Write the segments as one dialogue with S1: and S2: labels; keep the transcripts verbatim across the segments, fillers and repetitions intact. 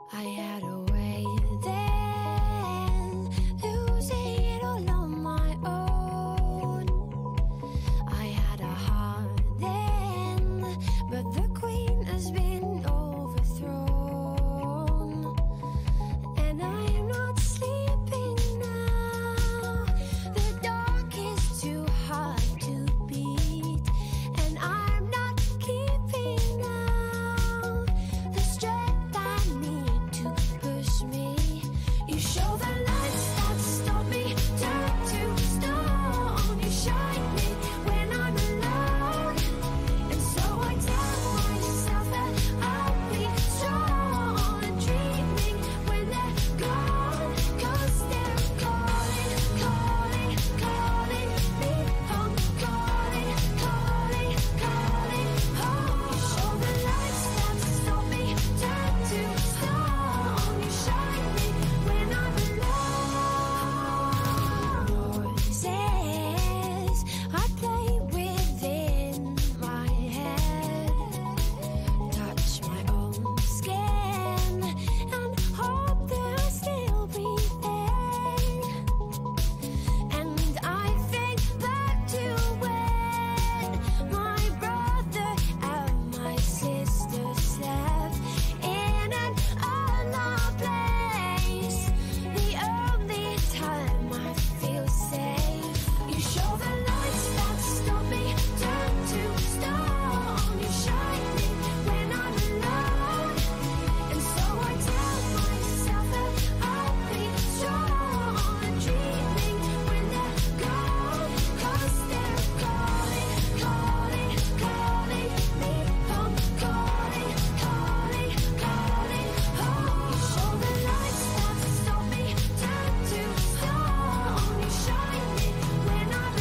S1: I had a way then, losing it all on my own. I had a heart then, but the queen has been overthrown. And I am not sleeping now. The dark is too hard to beat, and I'm not keeping now the strength I need to push me. You show the lights that stop me, turn to stone. You shine me when I'm alone, and so I tell myself that I'll be strong and dreaming when they're gone, 'cause they're calling, calling, calling me home, calling, calling, calling home. You show the lights that stop me, turn to stone. You shine me when I'm alone. Voices I play within my head, touch my own skin and hope that I'll still be there. And I think back to when my brother and my sister slept in an unloved place, the only time I feel safe. You show the lights that stop me, turn to stone. You shine me when I'm alone, and so I tell myself that I'll be strong and dreaming when they're gone, 'cause they're calling, calling, calling me home, calling, calling, calling home. You show the lights that stop me, turn to stone. You shine me when I'm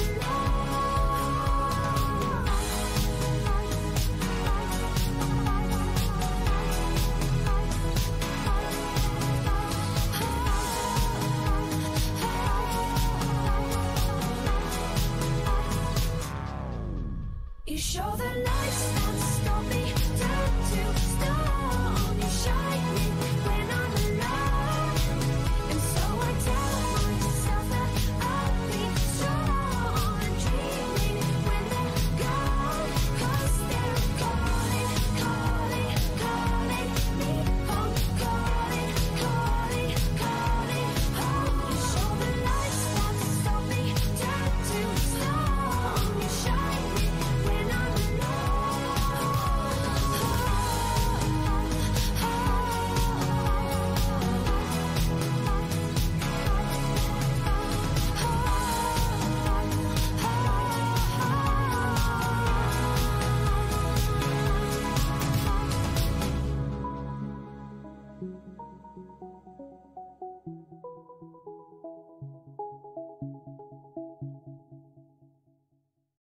S1: alone. You show the lights that stop me,